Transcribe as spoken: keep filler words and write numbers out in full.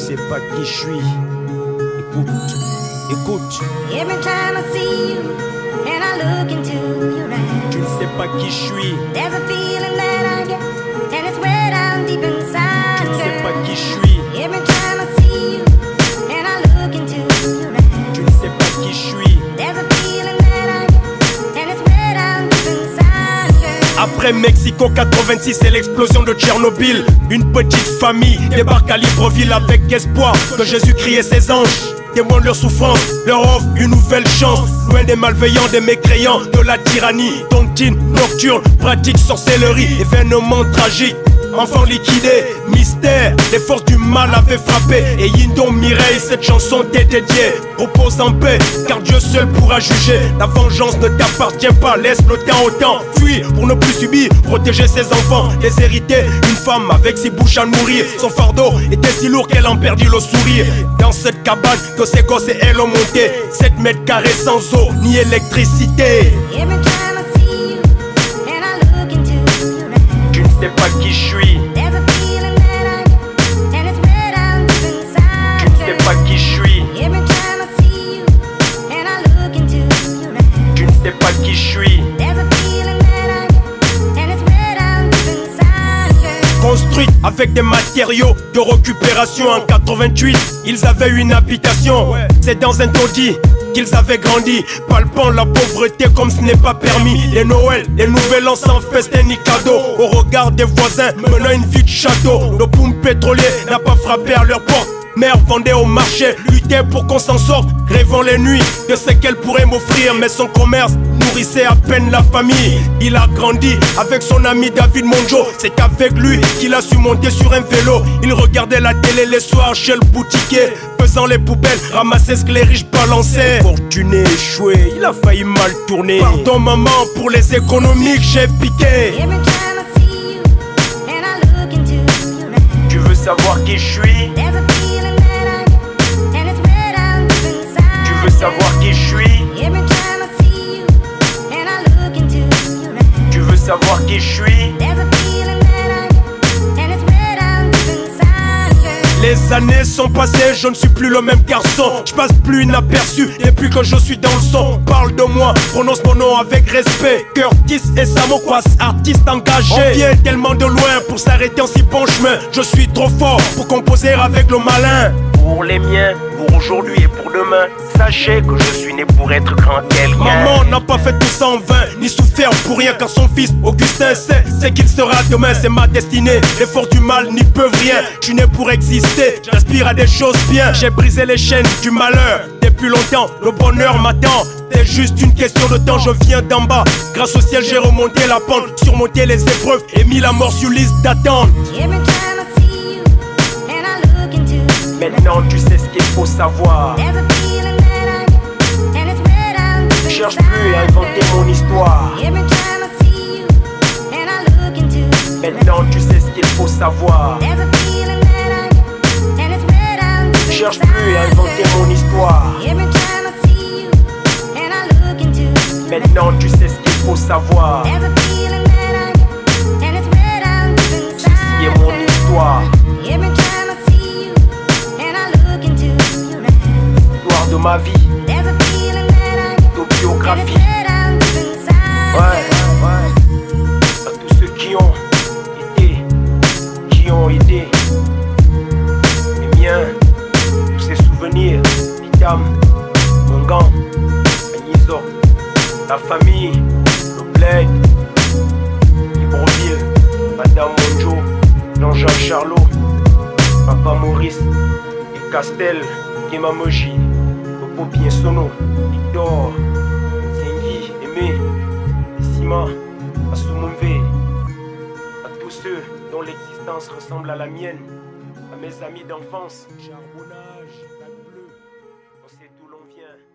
sais pas qui je suis. Écoute, écoute. Every time I see you and I look into your eyes, Tu ne sais pas qui je suis. there's a feeling that I get and it's way down deep inside. Tu ne sais girl. pas qui je suis. Every time I see you and I look into your eyes, Tu ne sais pas qui je suis. there's a feeling that I get and it's way down deep inside. girl. Après Mexico quatre-vingt-six et l'explosion de Tchernobyl, une petite famille débarque à Libreville avec espoir que Jésus-Christ et ses anges témoignent leur souffrance, leur offre une nouvelle chance. Loin des malveillants, des mécréants, de la tyrannie. Tontine, nocturne, pratique, sorcellerie. Événement tragique, enfants liquidés. Mystère, les forces du mal avaient frappé. Et Yindon Mireille, cette chanson t'est dédiée. Repose en paix, car Dieu seul pourra juger. La vengeance ne t'appartient pas, laisse le temps au temps. Fuis pour ne plus subir, protéger ses enfants. Les hériter, une femme avec six bouches à nourrir. Son fardeau était si lourd qu'elle en perdit le sourire. Dans cette cabane que ses gosses et elle ont monté, sept mètres carrés sans eau ni électricité. Every time I see you and I look into your eyes, Tu ne sais pas qui je suis. there's a feeling that I get and it's way down deep inside. Tu ne sais girl. pas qui je suis. Every time I see you and I look into your eyes, Tu ne sais pas qui je suis. there's a feeling that I get and it's way down deep inside. girl. Construite avec des matériaux de récupération en quatre-vingt-huit, ils avaient une habitation. C'est dans un taudis qu'ils avaient grandi, palpant la pauvreté comme ce n'est pas permis. Les Noëls, les Nouvel An sans festin ni cadeau, au regard des voisins menant une vie de château. Le boom pétrolier n'a pas frappé à leur porte. Mère vendait au marché, luttait pour qu'on s'en sorte, rêvant les nuits de ce qu'elle pourrait m'offrir. Mais son commerce nourrissait à peine la famille. Il a grandi avec son ami David Monjo. C'est avec lui qu'il a su monter sur un vélo. Il regardait la télé les soirs chez le boutiquier, faisant les poubelles, ramasser ce que les riches balançaient. Fortuné, échoué, il a failli mal tourner. Pardon maman pour les économies que j'ai piquées. Every time I see you and I look into your eyes, Tu veux savoir qui je suis? there's a feeling that I get and it's way down deep inside. Tu veux savoir qui je suis? Every time I see you and I look into your eyes, Tu veux savoir qui je suis? there's a feeling that I get and it's way down deep inside. girl. Les années sont passées, je ne suis plus le même garçon. Je passe plus inaperçu depuis que je suis dans le son. Parle de moi, prononce mon nom avec respect. Curtis et Samokwas, artiste engagé. On vient tellement de loin pour s'arrêter en si bon chemin. Je suis trop fort pour composer avec le malin. Pour les miens, pour aujourd'hui et pour demain, sachez que je suis né pour être grand quelqu'un. Maman n'a pas fait tout ça en vain, ni souffert pour rien, car son fils Augustin sait, c'est qu'il sera demain, c'est ma destinée. Les forces du mal n'y peuvent rien, je suis né pour exister, j'aspire à des choses bien. J'ai brisé les chaînes du malheur, depuis longtemps, le bonheur m'attend. C'est juste une question de temps, je viens d'en bas. Grâce au ciel j'ai remonté la pente, surmonté les épreuves et mis la mort sur liste d'attente. Every time I see you and I look into your eyes, Maintenant tu sais ce qu'il faut savoir. there's a feeling that I get and it's way down deep Cherche inside. plus à inventer mon histoire. Every time I see you and I look into your eyes, Maintenant tu sais ce qu'il faut savoir. there's a feeling that I get and it's way down deep Cherche inside. plus à inventer mon histoire. Every time I see you and I look into your eyes, Maintenant tu sais ce qu'il faut savoir. there's a feeling that I get and it's way down deep inside. Ceci est mon histoire. Every time I see you and I look into your eyes, Histoire de ma vie, there's a feeling that I get and it's autobiographie. way down deep inside. Ouais, ouais. À tous ceux qui ont été, qui ont aidé. Les miens, tous ces souvenirs. Pitam, Mongan, Agnizo, la famille, le bled, Libreville, Madame Monjo, Jean-Jacques Charlot, Papa Maurice, et Castel, Kemamoji, Popo Piensono, Victor, Tiengi, Aimé, Sima, Asumumve, à tous ceux dont l'existence ressemble à la mienne, à mes amis d'enfance. Charbonnage, Lac Bleu, on sait d'où l'on vient.